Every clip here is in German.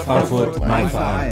Frankfurt, mein Verein.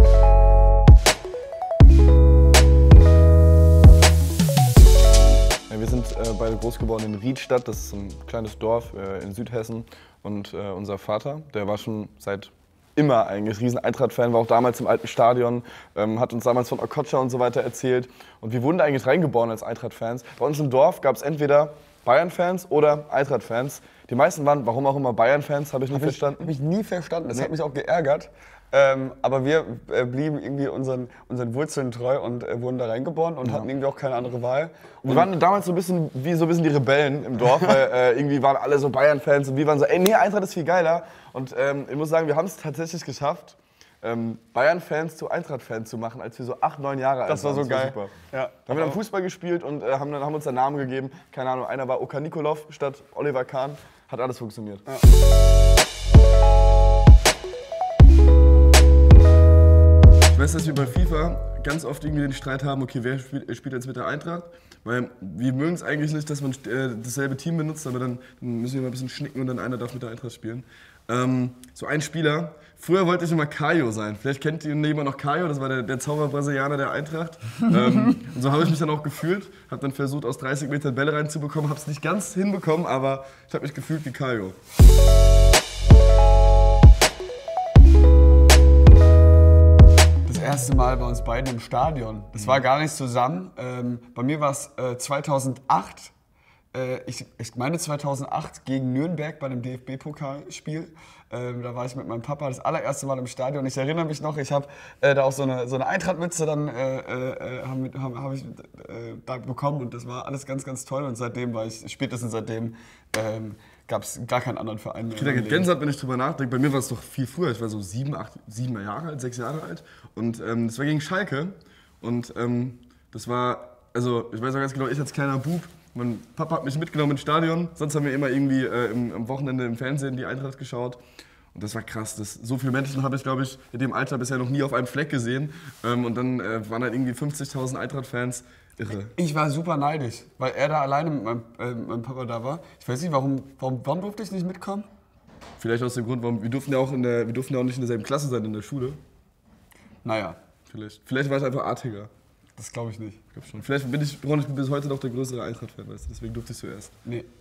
Wir sind beide groß geworden in Riedstadt, das ist ein kleines Dorf in Südhessen. Und unser Vater, der war schon seit immer eigentlich riesen Eintracht-Fan, war auch damals im alten Stadion, hat uns damals von Okocha und so weiter erzählt. Und wir wurden da eigentlich reingeboren als Eintracht-Fans. Bei uns im Dorf gab es entweder Bayern-Fans oder Eintracht-Fans. Die meisten waren, warum auch immer, Bayern-Fans, habe ich nie verstanden. Habe ich nie verstanden, das hat mich auch geärgert. Aber wir blieben irgendwie unseren Wurzeln treu und wurden da reingeboren und hatten irgendwie auch keine andere Wahl. Und wir waren damals so ein bisschen wie die Rebellen im Dorf, weil irgendwie waren alle so Bayern-Fans und wir waren so, ey, nee, Eintracht ist viel geiler. Und ich muss sagen, wir haben es tatsächlich geschafft, Bayern-Fans zu Eintracht-Fans zu machen, als wir so 8, 9 Jahre alt waren. Das war so geil. Super. Ja. Da haben wir dann Fußball gespielt und haben uns einen Namen gegeben. Keine Ahnung, einer war Okan Nikolov statt Oliver Kahn. Hat alles funktioniert. Ja. Ich weiß, dass wir bei FIFA ganz oft irgendwie den Streit haben, okay, wer spielt jetzt mit der Eintracht? Weil wir mögen es eigentlich nicht, dass man dasselbe Team benutzt, aber dann müssen wir mal ein bisschen schnicken und dann einer darf mit der Eintracht spielen. So ein Spieler, früher wollte ich immer Caio sein. Vielleicht kennt ihr jemand noch Caio, das war der Zauberbrasilianer der Eintracht. Und so habe ich mich dann auch gefühlt, habe dann versucht, aus 30 Metern Bälle reinzubekommen, habe es nicht ganz hinbekommen, aber ich habe mich gefühlt wie Caio. Das erste Mal bei uns beiden im Stadion. Das war gar nicht zusammen. Bei mir war es 2008. Ich meine 2008 gegen Nürnberg bei einem DFB-Pokalspiel. Da war ich mit meinem Papa das allererste Mal im Stadion. Ich erinnere mich noch, ich habe da auch so eine Eintracht-Mütze dann hab ich da bekommen und das war alles ganz, ganz toll. Und spätestens seitdem gab es gar keinen anderen Verein mehr. Ich kriege Gänsehaut, wenn ich drüber nachdenke. Bei mir war es doch viel früher. Ich war so 7 Jahre alt, 6 Jahre alt. Und das war gegen Schalke. Und das war, also ich weiß auch ganz genau, ich als kleiner Bub, mein Papa hat mich mitgenommen ins Stadion. Sonst haben wir immer irgendwie am Wochenende im Fernsehen die Eintracht geschaut. Und das war krass. So viele Menschen habe ich, glaube ich, in dem Alter bisher noch nie auf einem Fleck gesehen. Und dann waren halt irgendwie 50.000 Eintracht-Fans. Irre. Ich war super neidisch, weil er da alleine mit meinem Papa da war. Ich weiß nicht, warum durfte ich nicht mitkommen? Vielleicht aus dem Grund, warum wir durften ja auch nicht in derselben Klasse sein in der Schule. Naja. Vielleicht war ich einfach artiger. Das glaube ich nicht. Ich glaube schon. Vielleicht bin ich bis heute noch der größere Eintracht-Fan, weißt du? Deswegen durfte ich zuerst. Nee.